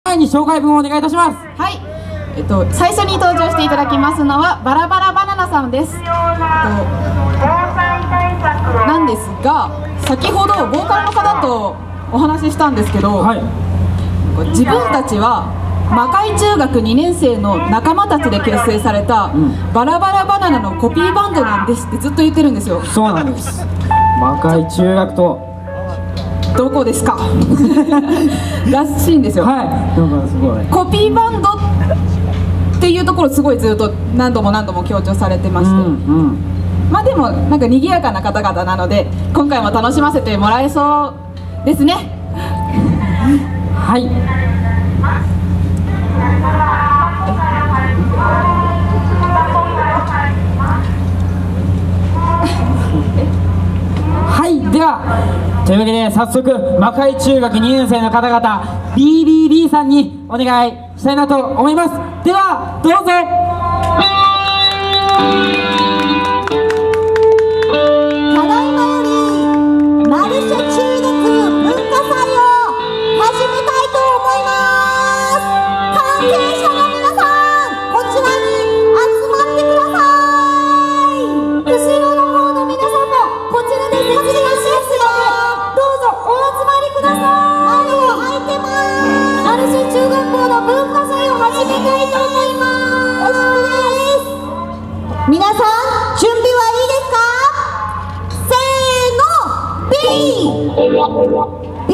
前に紹介文をお願いいたします。 はい、最初に登場していただきますのはバラバラバナナさんです。なんですが、先ほどボーカルの方とお話ししたんですけど、はい、自分たちは魔界中学2年生の仲間たちで結成されたバラバラバナナのコピーバンドなんですってずっと言ってるんですよ。 そうなんです。魔界中学とどこですからしいんですよ。 はい、なんかすごいコピーバンドっていうところすごいずっと何度も強調されてまして、まあでもなんか賑やかな方々なので今回も楽しませてもらえそうですね。 はい。はい、ではというわけで早速魔界中学2年生の方々 BBB さんにお願いしたいなと思います。ではどうぞ。 ただいまよりマルシェ中学文化祭を始めたいと思います。関係者の皆さん、こちらに集まってください。後ろの方の皆さんもこちらで設置がしますので、どうぞお集まりください。窓を開いてます。マルシェ中学校の文化祭を始めたいと思います。皆さん準備はいいですか？せーの、B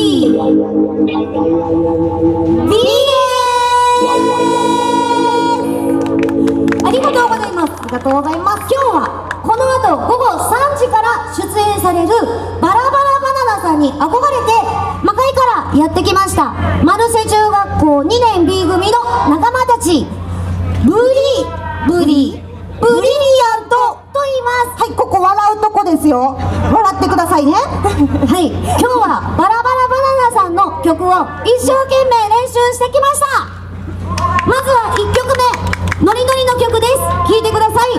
ありがとうございます。ありがとうございます。今日はこの後午後3時から出演されるバラバラバナナさんに憧れて魔界からやってきましたマルシェ中学校2年 B 組の仲間たち、ブリリアントと言います。はい、ここ笑うとこですよ。笑ってくださいね。はい、今日はバラバラバナナさんの曲を一生懸命練習してきました。まずは1曲目、ノリノリの曲です。聴いてください。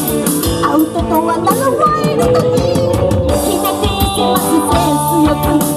アウトとは名のワイルドに決めていきます。センスよく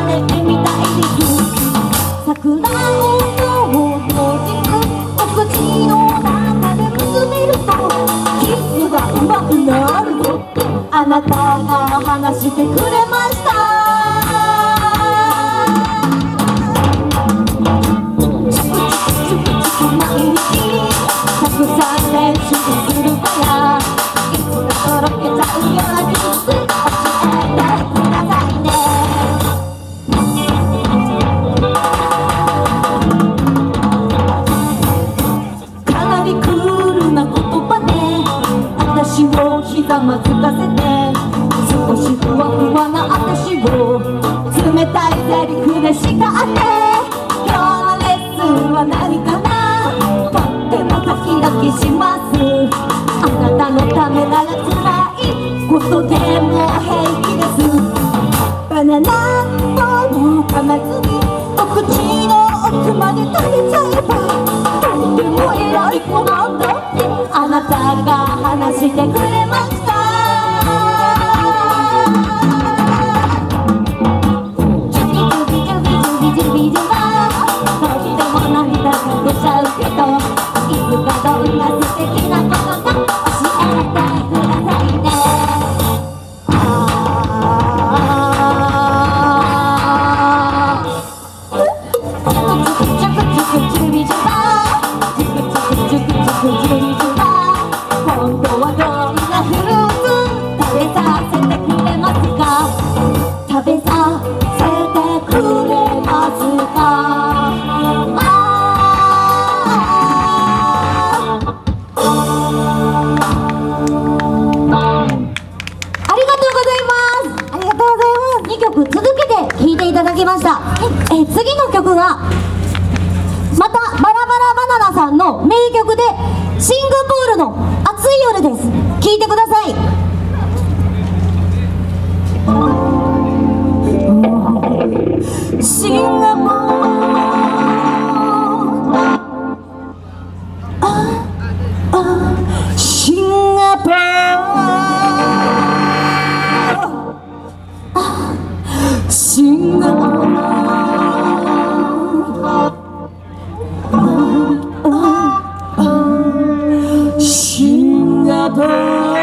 れみたいです桜を閉じるお口の中で結べるとキスがうまくなるぞあなたが話してくれました毎日たくさん練習するからいつかとろけちゃうようなキス教えてくださいねかなりクールな言葉で私をひざまずかせて少しふわふわな私を冷たいセリフで叱って今日のレッスンは何かなとってもドキドキしますあなたのためなら辛いことでも平気ですバナナを噛まずにお口の奥まで食べちゃえばとっても偉い子なんだってあなたが話してくれましたジュビジュビジュビジュビジュビジュはとっても涙が出ちゃうけどいつかどんな素敵なことか教えてくださいねジュクジュクジュビジュはジュクジュクジュクジュクジュビジュは今度はどんなフルーツ食べさせてくれますか食べさせてくれますか続けて弾いていただきました。次の曲がまたバラバラバナナさんの名曲でシンガポールの暑い夜です。聴いてください。シンガポールシンガポールシンガポールシンガポール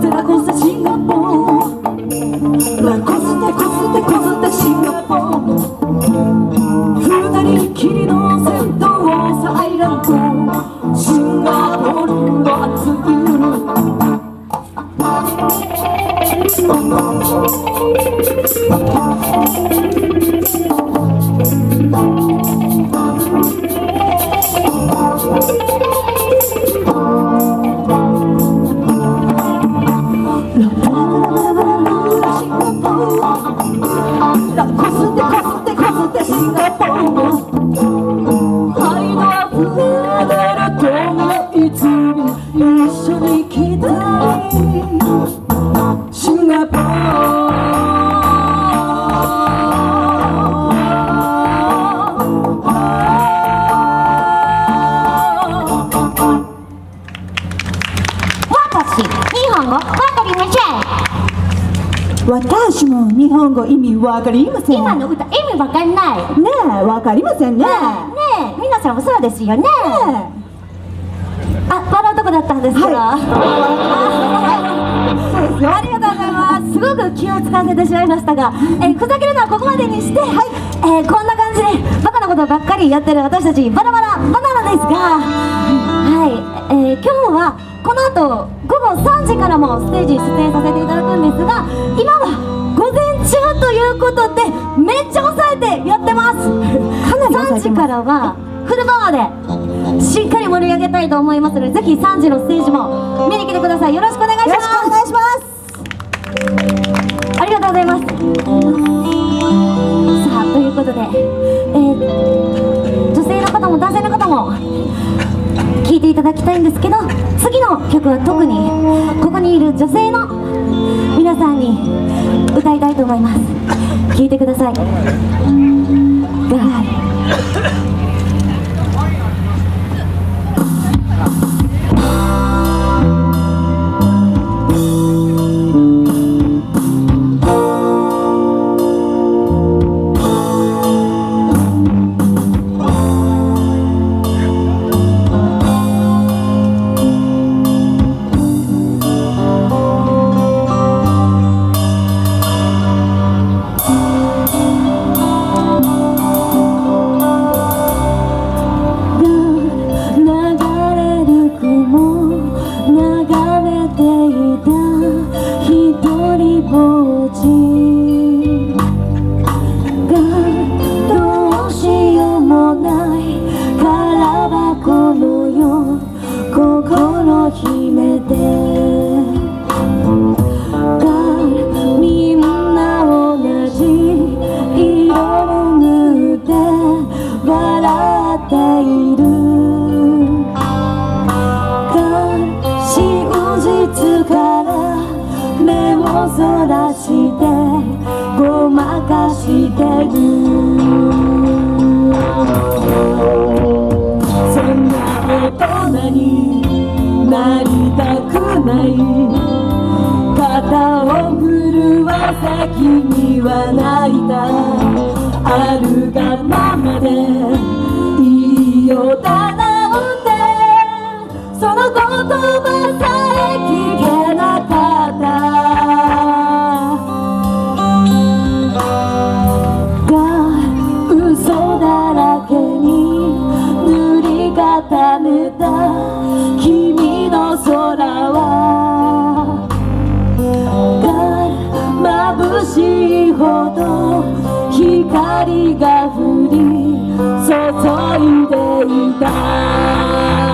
シンガポール本語意味わかりません。 今の歌意味わかんない。 ねえ、わかりませんね。 ねえ、皆さんもそうですよね。あ、笑うとこだったんですけど。ありがとうございます。すごく気を使わせてしまいましたが、ふざけるのはここまでにして、こんな感じでバカなことばっかりやってる私たちバラバラバナナですが、はい、今日はこの後午後3時からもステージに出演させていただくんですが、今は午前中ということでめっちゃ抑えてやってます。3時からはフルパワーでしっかり盛り上げたいと思いますので、ぜひ3時のステージも見に来てください。よろしくお願いします。よろしくお願いします。ありがとうございます。さあ、ということで、女性の方も男性の方も聴いていただきたいんですけど、次の曲は特にここにいる女性の皆さんに歌いたいと思います。聴いてください。光が降り注いでいた。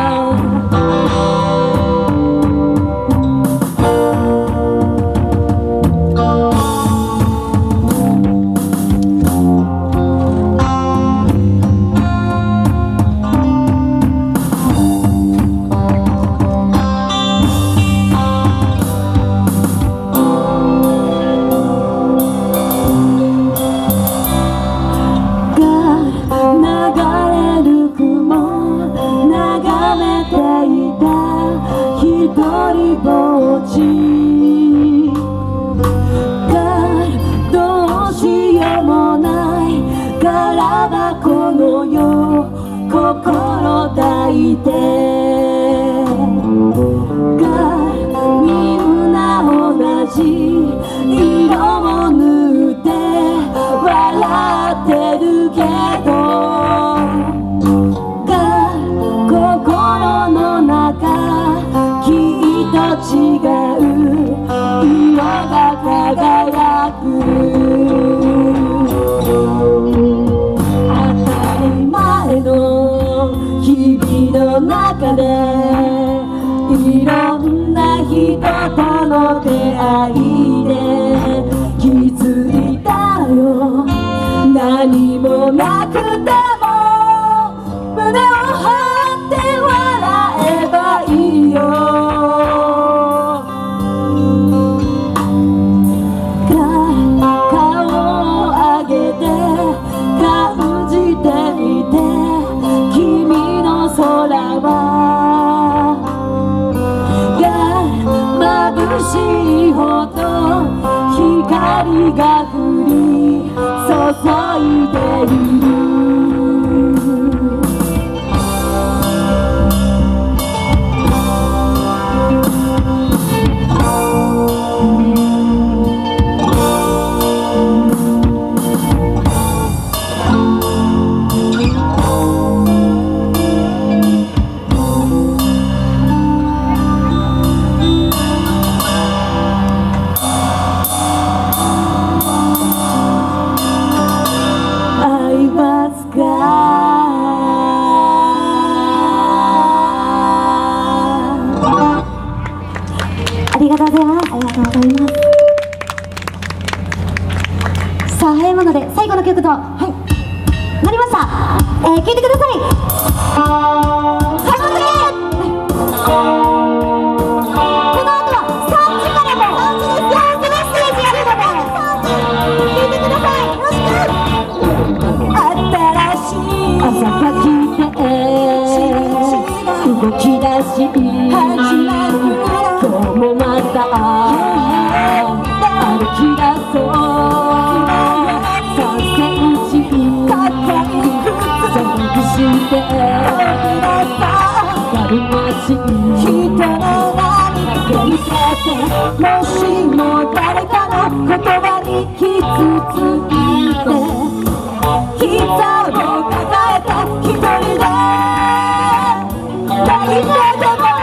心抱いてみんな同じ色を塗って笑ってるけど心の中きっと違う色が輝く日々の中でいろんな人との出会いで気づいたよ。何もなくても胸を張って笑えばいいよ。顔を上げて感じてみて君の空は眩しいほど光が降いでいる。ありがとうございます。ありがとうございます。さあ、早いもので最後の曲と、なりました。聴いてください。はい、この後は3時からも3時です。メッセージやるので聴いてください。よろしく。新しい朝が来て動き出し始まる。今日もまた歩き出そう3センチ探して光まし人の波駆け抜けてもしも誰かの言葉に傷ついて膝を抱えて一人で泣いてでも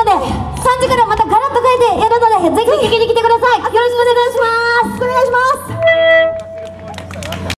3時からまたガラッと変えてやるので、ぜひ聞きに来てください。よろしくお願いします。